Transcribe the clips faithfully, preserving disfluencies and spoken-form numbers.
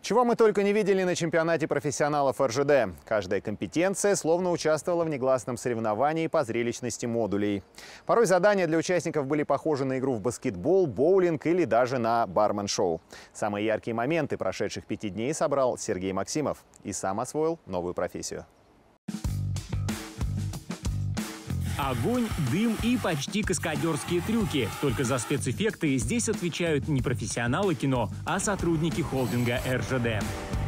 Чего мы только не видели на чемпионате профессионалов эр жэ дэ. Каждая компетенция словно участвовала в негласном соревновании по зрелищности модулей. Порой задания для участников были похожи на игру в баскетбол, боулинг или даже на бармен-шоу. Самые яркие моменты прошедших пяти дней собрал Сергей Максимов и сам освоил новую профессию. Огонь, дым и почти каскадерские трюки. Только за спецэффекты здесь отвечают не профессионалы кино, а сотрудники холдинга эр жэ дэ.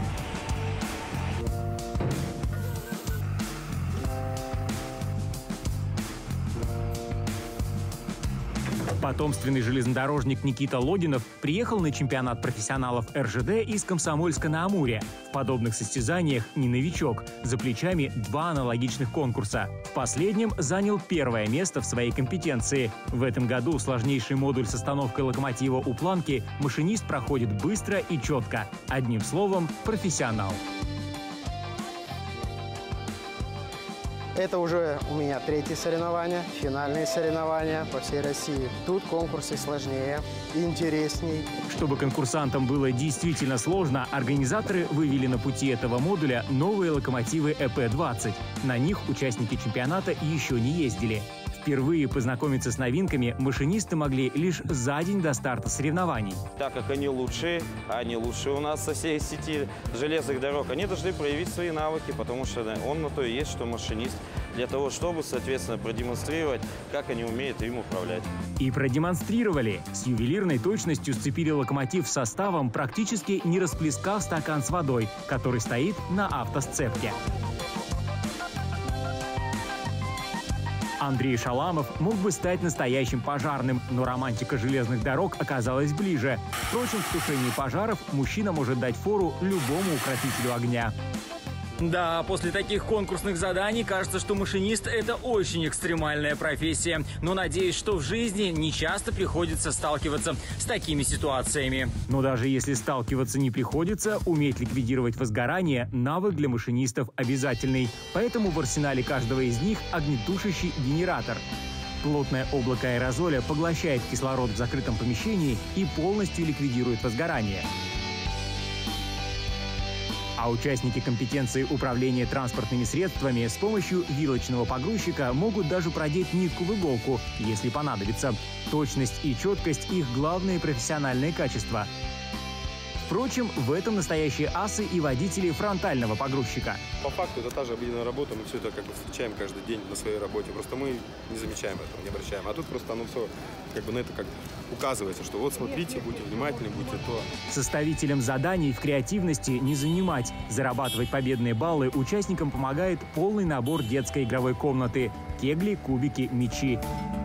Потомственный железнодорожник Никита Логинов приехал на чемпионат профессионалов эр жэ дэ из Комсомольска-на-Амуре. В подобных состязаниях не новичок. За плечами два аналогичных конкурса. В последнем занял первое место в своей компетенции. В этом году сложнейший модуль с остановкой локомотива у планки машинист проходит быстро и четко. Одним словом, профессионал. Это уже у меня третье соревнование, финальные соревнования по всей России. Тут конкурсы сложнее, интересней. Чтобы конкурсантам было действительно сложно, организаторы вывели на пути этого модуля новые локомотивы э пэ двадцать. На них участники чемпионата еще не ездили. Впервые познакомиться с новинками машинисты могли лишь за день до старта соревнований. Так как они лучшие, а они лучшие у нас со всей сети железных дорог, они должны проявить свои навыки, потому что он на то и есть, что машинист, для того, чтобы, соответственно, продемонстрировать, как они умеют им управлять. И продемонстрировали. С ювелирной точностью сцепили локомотив составом, практически не расплескав стакан с водой, который стоит на автосцепке. Андрей Шаламов мог бы стать настоящим пожарным, но романтика железных дорог оказалась ближе. Впрочем, в тушении пожаров мужчина может дать фору любому укротителю огня. Да, после таких конкурсных заданий кажется, что машинист – это очень экстремальная профессия. Но надеюсь, что в жизни не часто приходится сталкиваться с такими ситуациями. Но даже если сталкиваться не приходится, уметь ликвидировать возгорание – навык для машинистов обязательный. Поэтому в арсенале каждого из них огнетушащий генератор. Плотное облако аэрозоля поглощает кислород в закрытом помещении и полностью ликвидирует возгорание. А участники компетенции управления транспортными средствами с помощью вилочного погрузчика могут даже продеть нитку в иголку, если понадобится. Точность и четкость – их главные профессиональные качества. Впрочем, в этом настоящие асы и водители фронтального погрузчика. По факту это та же обыденная работа, мы все это как бы встречаем каждый день на своей работе, просто мы не замечаем этого, не обращаем. А тут просто оно все как бы на это как указывается, что вот смотрите, будьте внимательны, будьте то. Составителям заданий в креативности не занимать. Зарабатывать победные баллы участникам помогает полный набор детской игровой комнаты – кегли, кубики, мячи.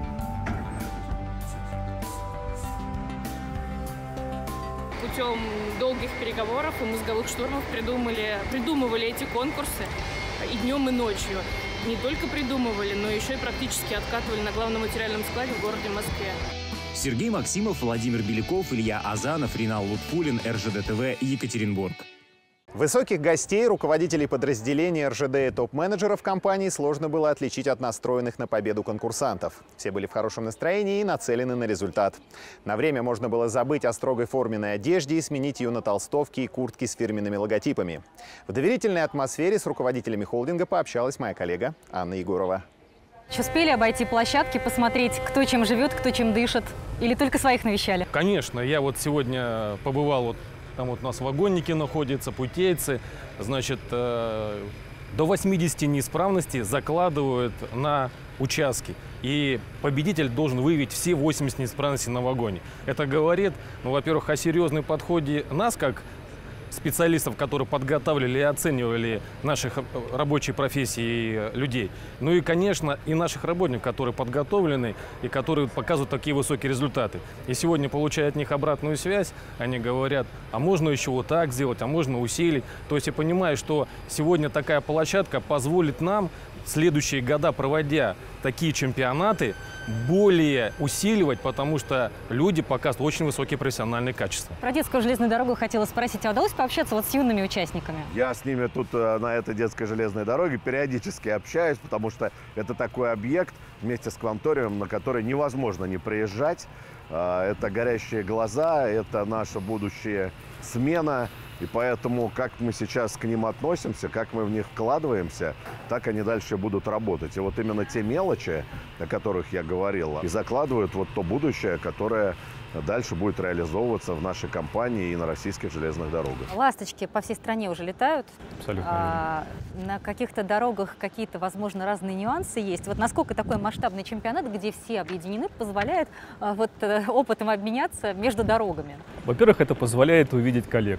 Путем долгих переговоров и мозговых штурмов придумали, придумывали эти конкурсы и днем, и ночью. Не только придумывали, но еще и практически откатывали на главном материальном складе в городе Москве. Сергей Максимов, Владимир Беляков, Илья Азанов, Ринал Лутфулин, эр жэ дэ тэ вэ, Екатеринбург. Высоких гостей, руководителей подразделений эр жэ дэ и топ-менеджеров компании сложно было отличить от настроенных на победу конкурсантов. Все были в хорошем настроении и нацелены на результат. На время можно было забыть о строгой форменной одежде и сменить ее на толстовки и куртки с фирменными логотипами. В доверительной атмосфере с руководителями холдинга пообщалась моя коллега Анна Егорова. Успели обойти площадки, посмотреть, кто чем живет, кто чем дышит? Или только своих навещали? Конечно. Я вот сегодня побывал, вот там вот у нас вагонники находятся, путейцы. Значит, э, до восьмидесяти неисправностей закладывают на участки. И победитель должен выявить все восемьдесят неисправностей на вагоне. Это говорит, ну, во-первых, о серьезном подходе нас, как специалистов, которые подготавливали и оценивали наших рабочей профессии людей. Ну и, конечно, и наших работников, которые подготовлены и которые показывают такие высокие результаты. И сегодня, получая от них обратную связь, они говорят, а можно еще вот так сделать, а можно усилить. То есть я понимаю, что сегодня такая площадка позволит нам в следующие года, проводя такие чемпионаты, более усиливать, потому что люди показывают очень высокие профессиональные качества. Про детскую железную дорогу хотела спросить, а удалось пообщаться вот с юными участниками? Я с ними тут на этой детской железной дороге периодически общаюсь, потому что это такой объект вместе с кванториумом, на который невозможно не приезжать. Это горящие глаза, это наша будущая смена. И поэтому, как мы сейчас к ним относимся, как мы в них вкладываемся, так они дальше будут работать. И вот именно те мелочи, о которых я говорил, и закладывают вот то будущее, которое дальше будет реализовываться в нашей компании и на российских железных дорогах. Ласточки по всей стране уже летают. Абсолютно. А, на каких-то дорогах какие-то, возможно, разные нюансы есть. Вот насколько такой масштабный чемпионат, где все объединены, позволяет а, вот, опытом обменяться между дорогами? Во-первых, это позволяет увидеть коллег,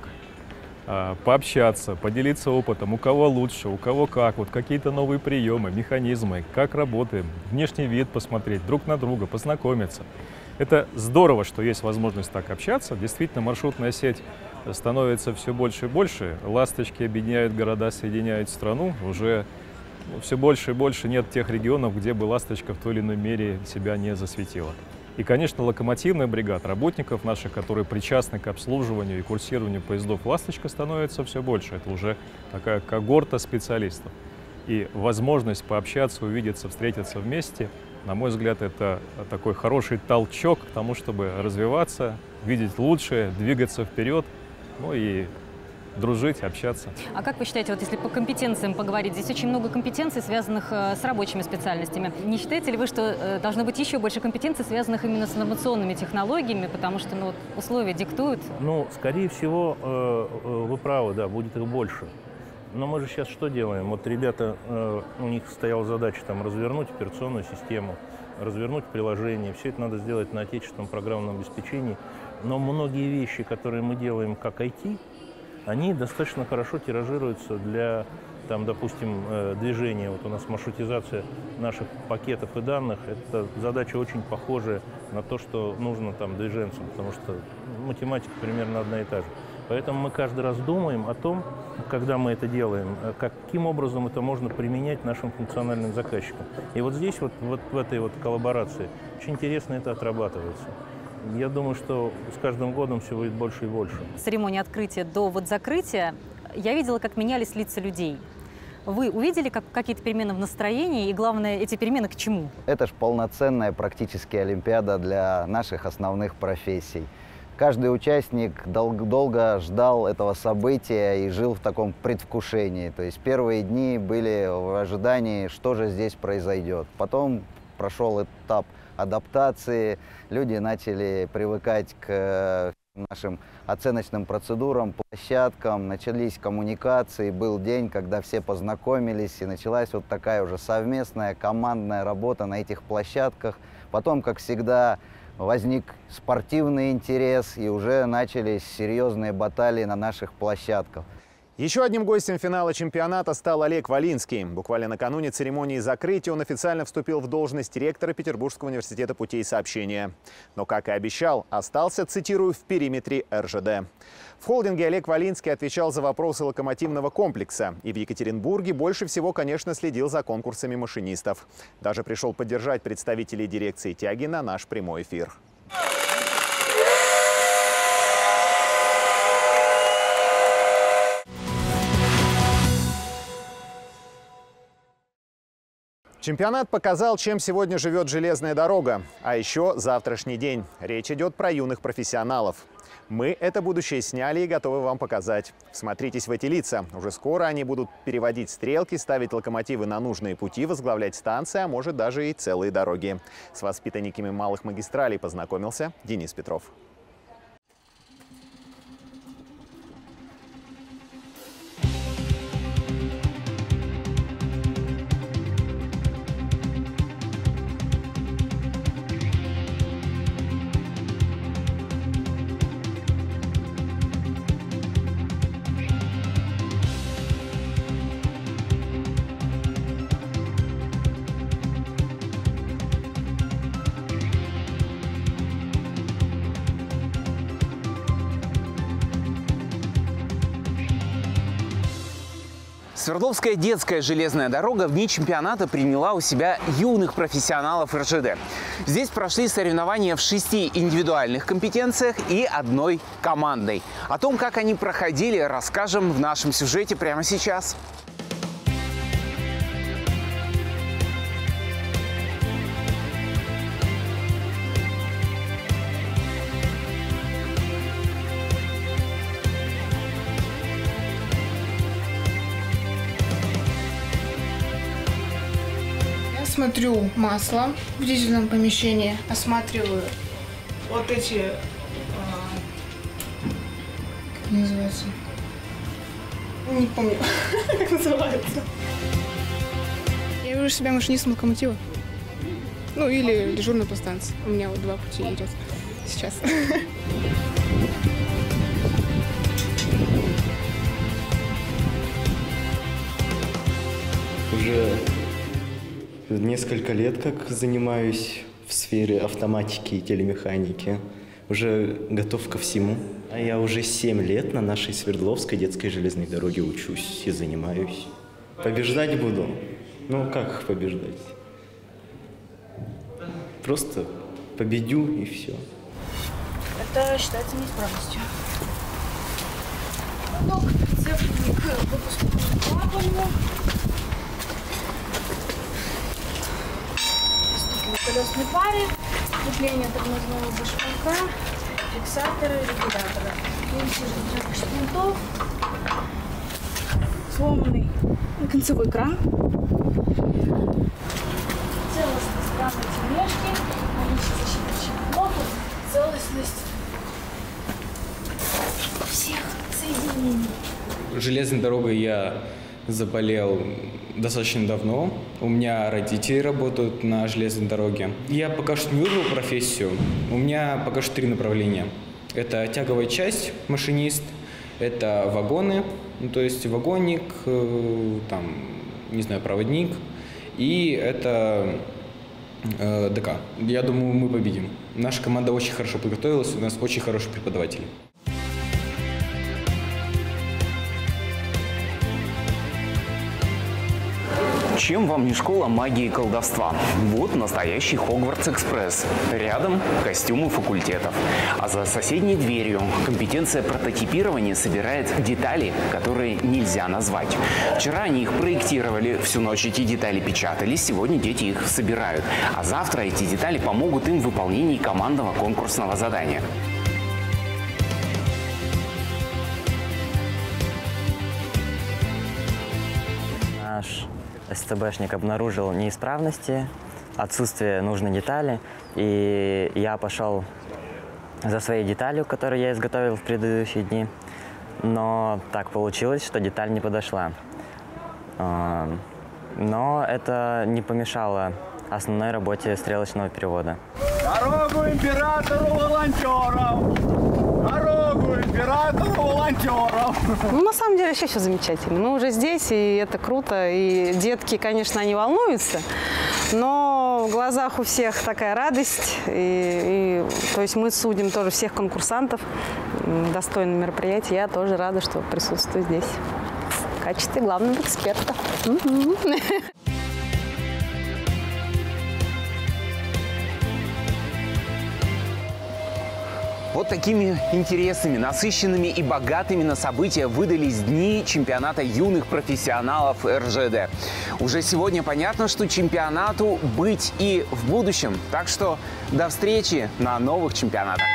пообщаться, поделиться опытом, у кого лучше, у кого как, вот какие-то новые приемы, механизмы, как работаем, внешний вид посмотреть, друг на друга, познакомиться. Это здорово, что есть возможность так общаться. Действительно, маршрутная сеть становится все больше и больше. Ласточки объединяют города, соединяют страну. Уже все больше и больше нет тех регионов, где бы ласточка в той или иной мере себя не засветила. И, конечно, локомотивная бригада работников наших, которые причастны к обслуживанию и курсированию поездов «Ласточка», становится все больше. Это уже такая когорта специалистов. И возможность пообщаться, увидеться, встретиться вместе, на мой взгляд, это такой хороший толчок к тому, чтобы развиваться, видеть лучшее, двигаться вперед, ну и дружить, общаться. А как вы считаете, вот если по компетенциям поговорить, здесь очень много компетенций, связанных э, с рабочими специальностями. Не считаете ли вы, что э, должно быть еще больше компетенций, связанных именно с инновационными технологиями, потому что ну, условия диктуют? Ну, скорее всего, э, э, вы правы, да, будет их больше. Но мы же сейчас что делаем? Вот ребята, э, у них стояла задача там развернуть операционную систему, развернуть приложение. Все это надо сделать на отечественном программном обеспечении. Но многие вещи, которые мы делаем как ай ти, они достаточно хорошо тиражируются для, там, допустим, э, движения. Вот у нас маршрутизация наших пакетов и данных. Это задача очень похожая на то, что нужно там движенцам, потому что математика примерно одна и та же. Поэтому мы каждый раз думаем о том, когда мы это делаем, каким образом это можно применять нашим функциональным заказчикам. И вот здесь, вот, вот в этой вот коллаборации, очень интересно это отрабатывается. Я думаю, что с каждым годом все будет больше и больше. С церемонии открытия до вот закрытия я видела, как менялись лица людей. Вы увидели как, какие-то перемены в настроении, и главное, эти перемены к чему? Это же полноценная практически олимпиада для наших основных профессий. Каждый участник дол- долго ждал этого события и жил в таком предвкушении. То есть первые дни были в ожидании, что же здесь произойдет. Потом прошел этап адаптации, люди начали привыкать к нашим оценочным процедурам, площадкам, начались коммуникации, был день, когда все познакомились, и началась вот такая уже совместная командная работа на этих площадках. Потом, как всегда, возник спортивный интерес, и уже начались серьезные баталии на наших площадках. Еще одним гостем финала чемпионата стал Олег Волинский. Буквально накануне церемонии закрытия он официально вступил в должность ректора Петербургского университета путей сообщения. Но, как и обещал, остался, цитирую, в периметре эр жэ дэ. В холдинге Олег Волинский отвечал за вопросы локомотивного комплекса. И в Екатеринбурге больше всего, конечно, следил за конкурсами машинистов. Даже пришел поддержать представителей дирекции тяги на наш прямой эфир. Чемпионат показал, чем сегодня живет железная дорога. А еще завтрашний день. Речь идет про юных профессионалов. Мы это будущее сняли и готовы вам показать. Смотритесь в эти лица. Уже скоро они будут переводить стрелки, ставить локомотивы на нужные пути, возглавлять станции, а может даже и целые дороги. С воспитанниками малых магистралей познакомился Денис Петров. Свердловская детская железная дорога в дни чемпионата приняла у себя юных профессионалов эр жэ дэ. Здесь прошли соревнования в шести индивидуальных компетенциях и одной командной. О том, как они проходили, расскажем в нашем сюжете прямо сейчас. смотрю масло в дизельном помещении, осматриваю вот эти, э, как называется, не помню, как называется. Я вижу себя машинистом локомотива. Ну, или дежурный по станции. У меня вот два пути идет сейчас. Уже несколько лет как занимаюсь в сфере автоматики и телемеханики. Уже готов ко всему. А я уже семь лет на нашей Свердловской детской железной дороге учусь и занимаюсь. Побеждать буду. Ну, как побеждать? Просто победю и все. Это считается неисправностью. Поток прицеплен к выпускному клапану. В колесной паре, крепление тормозного башмака, фиксаторы, регулятора. Винтик шплинтов, сломанный концевой кран, целостность крана тележки, наличие защитных блоков, целостность всех соединений. Железной дорогой я заболел достаточно давно. У меня родители работают на железной дороге. Я пока что не выбрал профессию. У меня пока что три направления. Это тяговая часть, машинист, это вагоны, ну, то есть вагонник, там, не знаю, проводник, и это э, ДК. Я думаю, мы победим. Наша команда очень хорошо подготовилась, у нас очень хорошие преподаватели. Чем вам не школа магии и колдовства? Вот настоящий Хогвартс-экспресс. Рядом костюмы факультетов. А за соседней дверью компетенция прототипирования собирает детали, которые нельзя назвать. Вчера они их проектировали, всю ночь эти детали печатали, сегодня дети их собирают. А завтра эти детали помогут им в выполнении командного конкурсного задания. Наш СЦБшник обнаружил неисправности, отсутствие нужной детали, и я пошел за своей деталью, которую я изготовил в предыдущие дни, но так получилось, что деталь не подошла. Но это не помешало основной работе стрелочного перевода. Дорогу императору-волонтерам! Дорогу императору-волонтерам! Ну, на самом деле, вообще все замечательно. Мы уже здесь, и это круто. И детки, конечно, они волнуются, но в глазах у всех такая радость. И, и, то есть мы судим тоже всех конкурсантов. Достойное мероприятие. Я тоже рада, что присутствую здесь в качестве главного эксперта. Вот такими интересными, насыщенными и богатыми на события выдались дни чемпионата юных профессионалов эр жэ дэ. Уже сегодня понятно, что чемпионату быть и в будущем. Так что до встречи на новых чемпионатах.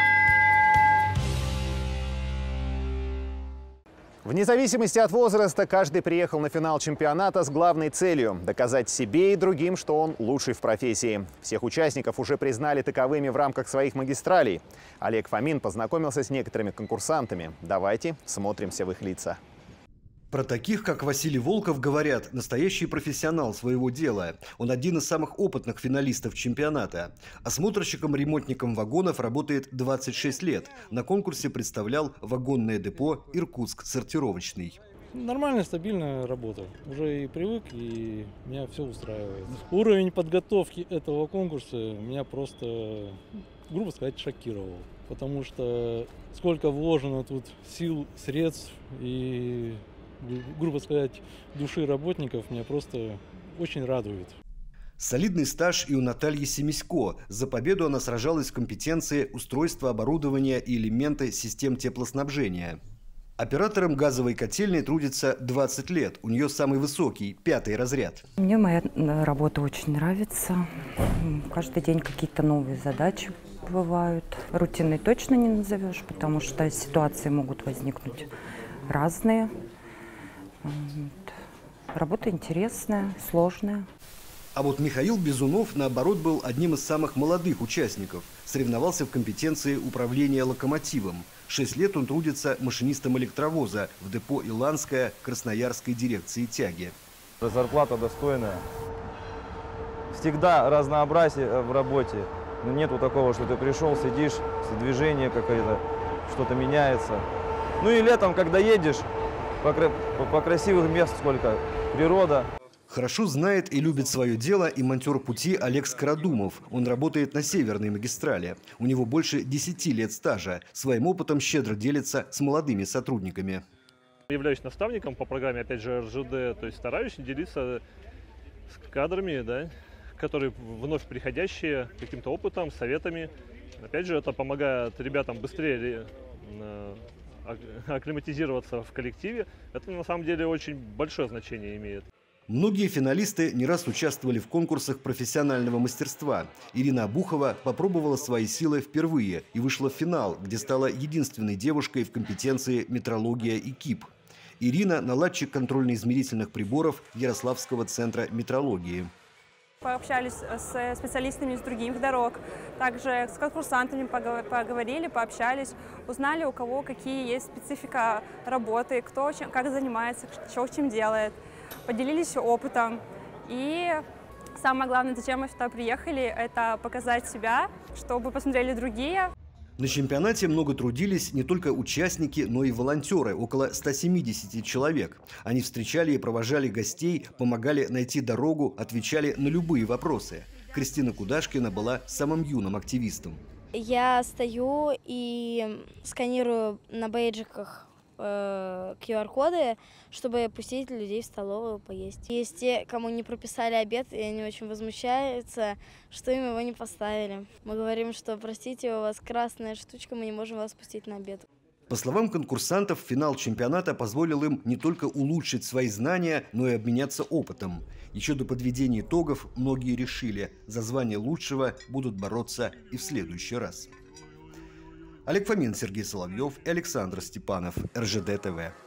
Вне зависимости от возраста, каждый приехал на финал чемпионата с главной целью – доказать себе и другим, что он лучший в профессии. Всех участников уже признали таковыми в рамках своих магистралей. Олег Фомин познакомился с некоторыми конкурсантами. Давайте смотримся в их лица. Про таких, как Василий Волков, говорят, настоящий профессионал своего дела. Он один из самых опытных финалистов чемпионата. Осмотрщиком-ремонтником вагонов работает двадцать шесть лет. На конкурсе представлял вагонное депо «Иркутск-сортировочный». Нормальная, стабильная работа. Уже и привык, и меня все устраивает. Уровень подготовки этого конкурса меня просто, грубо сказать, шокировал. Потому что сколько вложено тут сил, средств и, грубо сказать, души работников меня просто очень радует. Солидный стаж и у Натальи Семисько. За победу она сражалась в компетенции устройства, оборудования и элементы систем теплоснабжения. Оператором газовой котельной трудится двадцать лет. У нее самый высокий, пятый разряд. Мне моя работа очень нравится. Каждый день какие-то новые задачи бывают. Рутинной точно не назовешь, потому что ситуации могут возникнуть разные. Работа интересная, сложная. А вот Михаил Безунов, наоборот, был одним из самых молодых участников. Соревновался в компетенции управления локомотивом. Шесть лет он трудится машинистом электровоза в депо «Иланская» Красноярской дирекции тяги. Зарплата достойная. Всегда разнообразие в работе. Нету такого, что ты пришел, сидишь, движение какое-то, что-то меняется. Ну и летом, когда едешь, по, по красивых мест сколько, природа. Хорошо знает и любит свое дело и монтер пути Олег Скородумов. Он работает на Северной магистрали. У него больше десяти лет стажа. Своим опытом щедро делится с молодыми сотрудниками. Являюсь наставником по программе, опять же, эр жэ дэ, то есть стараюсь делиться с кадрами, да, которые вновь приходящие, каким-то опытом, советами. Опять же, это помогает ребятам быстрее акклиматизироваться в коллективе. Это на самом деле очень большое значение имеет. Многие финалисты не раз участвовали в конкурсах профессионального мастерства. Ирина Обухова попробовала свои силы впервые и вышла в финал, где стала единственной девушкой в компетенции метрология и КИП. Ирина – наладчик контрольно-измерительных приборов Ярославского центра метрологии. Пообщались с специалистами из других дорог, также с конкурсантами поговорили, пообщались, узнали, у кого какие есть специфика работы, кто чем, как занимается, что чем делает. Поделились опытом. И самое главное, зачем мы сюда приехали, это показать себя, чтобы посмотрели другие. На чемпионате много трудились не только участники, но и волонтеры, около ста семидесяти человек. Они встречали и провожали гостей, помогали найти дорогу, отвечали на любые вопросы. Кристина Кудашкина была самым юным активистом. Я стою и сканирую на бейджиках ку ар коды, чтобы пустить людей в столовую поесть. Есть те, кому не прописали обед, и они очень возмущаются, что им его не поставили. Мы говорим, что простите, у вас красная штучка, мы не можем вас пустить на обед. По словам конкурсантов, финал чемпионата позволил им не только улучшить свои знания, но и обменяться опытом. Еще до подведения итогов многие решили, за звание лучшего будут бороться и в следующий раз. Олег Фомин, Сергей Соловьев и Александр Степанов, эр жэ дэ тэ вэ.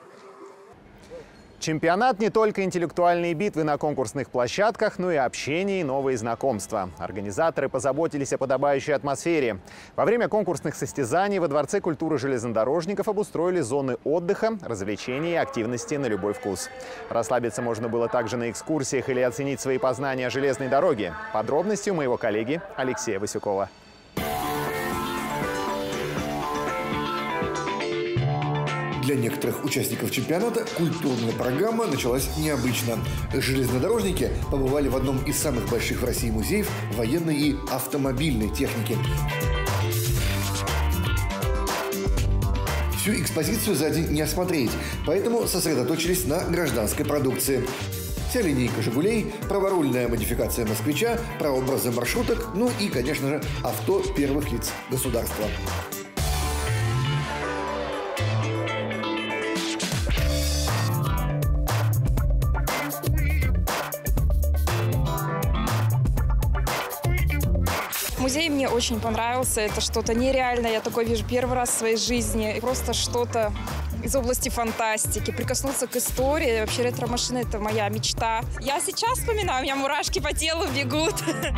Чемпионат не только интеллектуальные битвы на конкурсных площадках, но и общение и новые знакомства. Организаторы позаботились о подобающей атмосфере. Во время конкурсных состязаний во Дворце культуры железнодорожников обустроили зоны отдыха, развлечений и активности на любой вкус. Расслабиться можно было также на экскурсиях или оценить свои познания о железной дороге. Подробности у моего коллеги Алексея Васюкова. Для некоторых участников чемпионата культурная программа началась необычно. Железнодорожники побывали в одном из самых больших в России музеев военной и автомобильной техники. Всю экспозицию за день не осмотреть, поэтому сосредоточились на гражданской продукции. Вся линейка «Жигулей», праворульная модификация «Москвича», прообразы маршруток, ну и, конечно же, авто первых лиц государства. Музей мне очень понравился. Это что-то нереальное. Я такое вижу первый раз в своей жизни. Просто что-то из области фантастики. Прикоснуться к истории. Вообще ретро-машины – это моя мечта. Я сейчас вспоминаю, у меня мурашки по телу бегут.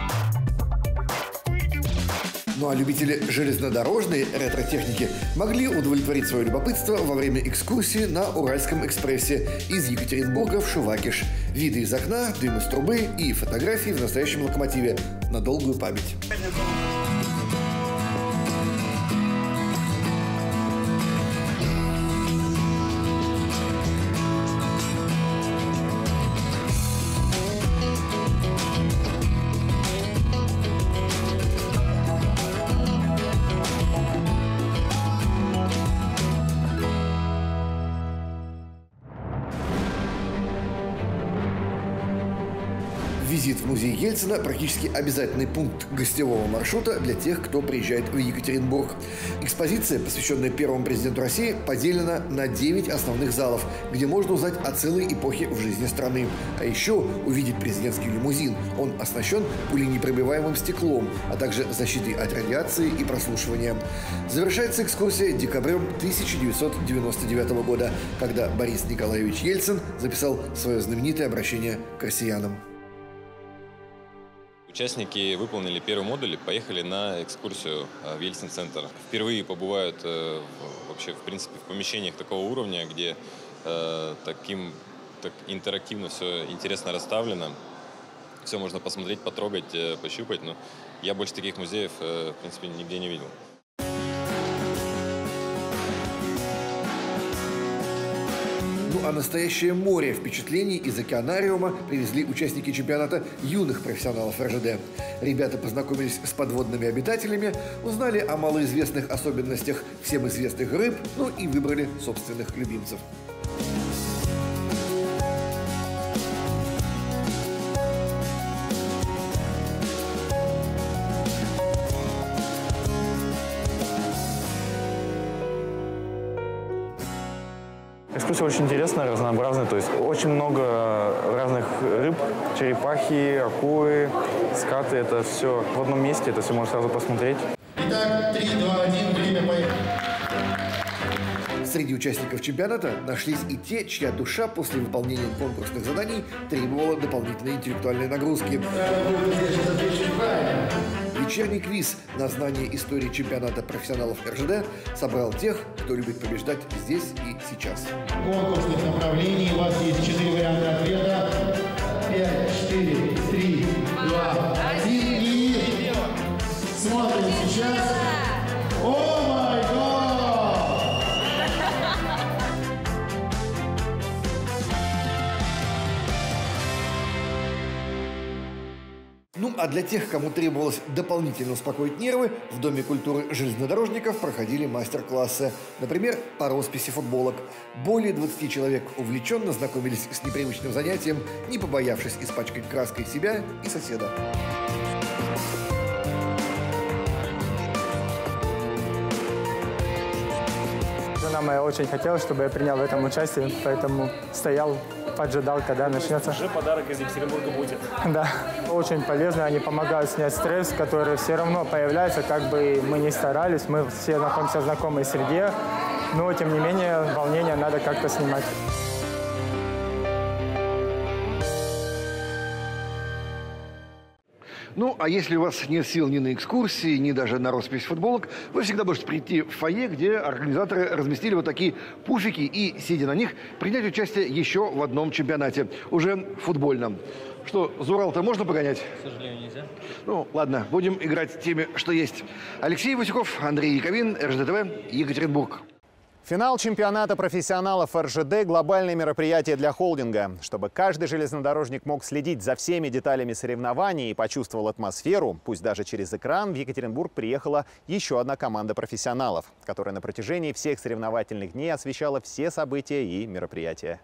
Ну а любители железнодорожной ретро-техники могли удовлетворить свое любопытство во время экскурсии на Уральском экспрессе из Екатеринбурга в Шувакиш. Виды из окна, дым из трубы и фотографии в настоящем локомотиве на долгую память. Визит в музей Ельцина – практически обязательный пункт гостевого маршрута для тех, кто приезжает в Екатеринбург. Экспозиция, посвященная первому президенту России, поделена на девять основных залов, где можно узнать о целой эпохе в жизни страны. А еще увидеть президентский лимузин. Он оснащен пуленепробиваемым стеклом, а также защитой от радиации и прослушивания. Завершается экскурсия декабрем тысяча девятьсот девяносто девятого года, когда Борис Николаевич Ельцин записал свое знаменитое обращение к россиянам. Участники выполнили первый модуль и поехали на экскурсию в Ельцин-центр. Впервые побывают э, вообще, в принципе, в помещениях такого уровня, где э, таким так интерактивно все интересно расставлено. Все можно посмотреть, потрогать, э, пощупать. Но я больше таких музеев, э, в принципе, нигде не видел. Ну а настоящее море впечатлений из океанариума привезли участники чемпионата юных профессионалов эр жэ дэ. Ребята познакомились с подводными обитателями, узнали о малоизвестных особенностях всем известных рыб, ну и выбрали собственных любимцев. Экскурсия очень интересная, разнообразная, то есть очень много разных рыб, черепахи, акулы, скаты, это все в одном месте, это все можно сразу посмотреть. Итак, три, два, один, время поехали. Среди участников чемпионата нашлись и те, чья душа после выполнения конкурсных заданий требовала дополнительной интеллектуальной нагрузки. Вечерний квиз на знание истории чемпионата профессионалов эр жэ дэ собрал тех, кто любит побеждать здесь и сейчас. Конкурсных направлений у вас есть четыре варианта ответа. пять, четыре, три, два, один и смотрим сейчас. О май гад! Ну а для тех, кому требовалось дополнительно успокоить нервы, в Доме культуры железнодорожников проходили мастер-классы. Например, по росписи футболок. Более двадцати человек увлеченно знакомились с непривычным занятием, не побоявшись испачкать краской себя и соседа. Жена моя очень хотела, чтобы я принял в этом участие, поэтому стоял, поджидал, когда начнется. Уже подарок из Екатеринбурга будет. Да, очень полезно, они помогают снять стресс, который все равно появляется, как бы мы ни старались, мы все находимся в знакомой среде, но тем не менее волнение надо как-то снимать. Ну, а если у вас нет сил ни на экскурсии, ни даже на роспись футболок, вы всегда можете прийти в фойе, где организаторы разместили вот такие пуфики и, сидя на них, принять участие еще в одном чемпионате, уже футбольном. Что, за Урал-то можно погонять? К сожалению, нельзя. Ну, ладно, будем играть теми, что есть. Алексей Васюков, Андрей Яковин, эр жэ дэ тэ вэ, Екатеринбург. Финал чемпионата профессионалов эр жэ дэ – глобальное мероприятие для холдинга. Чтобы каждый железнодорожник мог следить за всеми деталями соревнований и почувствовал атмосферу, пусть даже через экран, в Екатеринбург приехала еще одна команда профессионалов, которая на протяжении всех соревновательных дней освещала все события и мероприятия.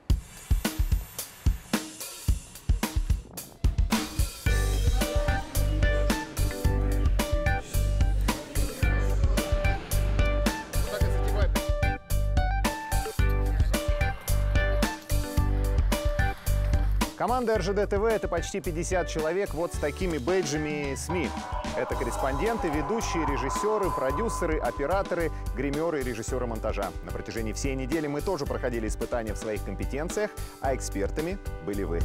Команда эр жэ дэ тэ вэ – это почти пятьдесят человек вот с такими бейджами СМИ. Это корреспонденты, ведущие, режиссеры, продюсеры, операторы, гримеры и режиссеры монтажа. На протяжении всей недели мы тоже проходили испытания в своих компетенциях, а экспертами были вы.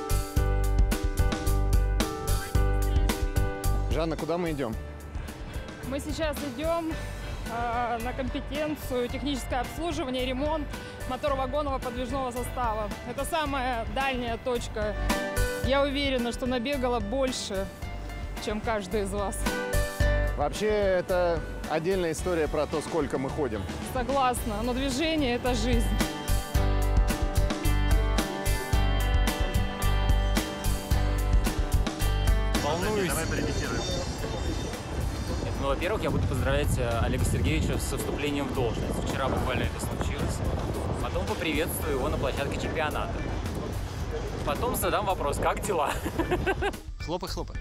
Жанна, куда мы идем? Мы сейчас идем э, на компетенцию техническое обслуживание, ремонт моторо-вагонного подвижного состава. Это самая дальняя точка. Я уверена, что набегала больше, чем каждый из вас. Вообще, это отдельная история про то, сколько мы ходим. Согласна, но движение – это жизнь. Волнуюсь. Давай порепетируем. Ну, во-первых, я буду поздравлять Олега Сергеевича со вступлением в должность. Вчера буквально это случилось. Потом поприветствую его на площадке чемпионата. Потом задам вопрос, как дела? Хлопай, хлопай.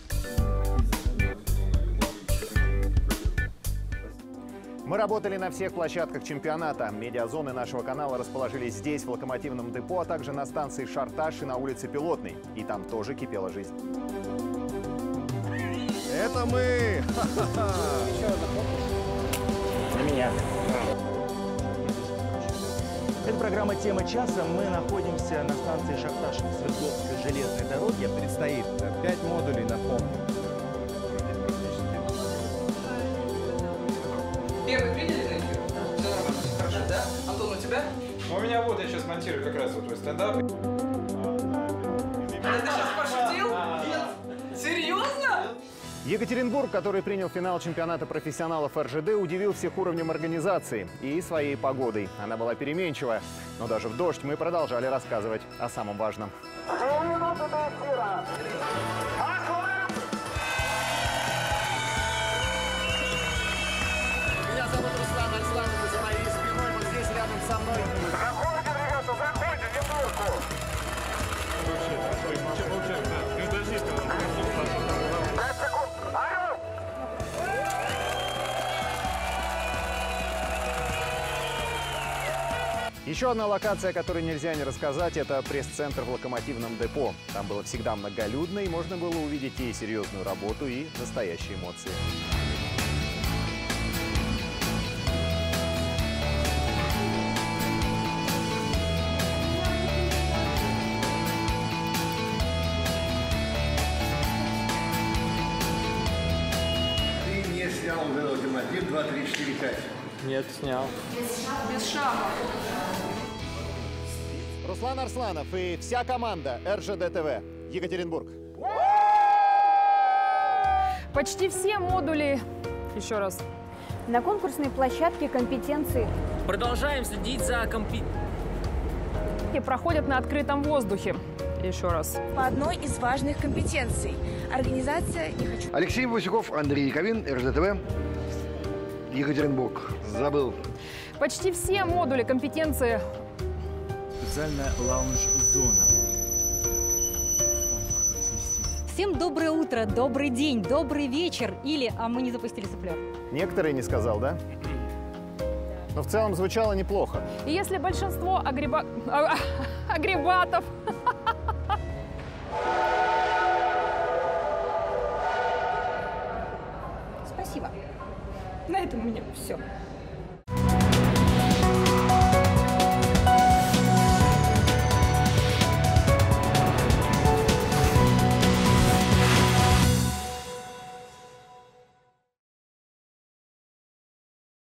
Мы работали на всех площадках чемпионата. Медиазоны нашего канала расположились здесь, в Локомотивном депо, а также на станции Шарташ и на улице Пилотной. И там тоже кипела жизнь. Это мы! На меня. Это программа «Тема часа». Мы находимся на станции Шахташ-Свердловской железной дороги. Предстоит пять модулей, напомню. Первый приняли на эфир? Все нормально, все хорошо, да? Антон, у тебя? У меня вот, я сейчас монтирую как раз вот твой стендап. Ты сейчас пошутил? Нет. Серьезно? Екатеринбург, который принял финал чемпионата профессионалов эр жэ дэ, удивил всех уровнем организации и своей погодой. Она была переменчива, но даже в дождь мы продолжали рассказывать о самом важном. Меня зовут Руслан Арсланов, за моей спиной, вот здесь рядом со мной. Заходите, ребята, заходите, не турку. Еще одна локация, о которой нельзя не рассказать, это пресс-центр в локомотивном депо. Там было всегда многолюдно, и можно было увидеть и серьезную работу, и настоящие эмоции. Ты не снял уже локомотив два, три, четыре, пять? Нет, снял. Без шама. Руслан Арсланов и вся команда эр жэ дэ тэ вэ. Екатеринбург. Почти все модули, еще раз, на конкурсной площадке компетенции. Продолжаем следить за компи... проходят на открытом воздухе. Еще раз. По одной из важных компетенций. Организация «Не хочу». Алексей Васюков, Андрей Яковин, эр жэ дэ тэ вэ, Екатеринбург. Забыл. Почти все модули компетенции. Специальная лаунж-зона. Всем доброе утро, добрый день, добрый вечер. Или, а мы не запустили суфлер. Некоторые не сказал, да? Но в целом звучало неплохо. И если большинство агреба... а, агребатов... Спасибо. На этом у меня все.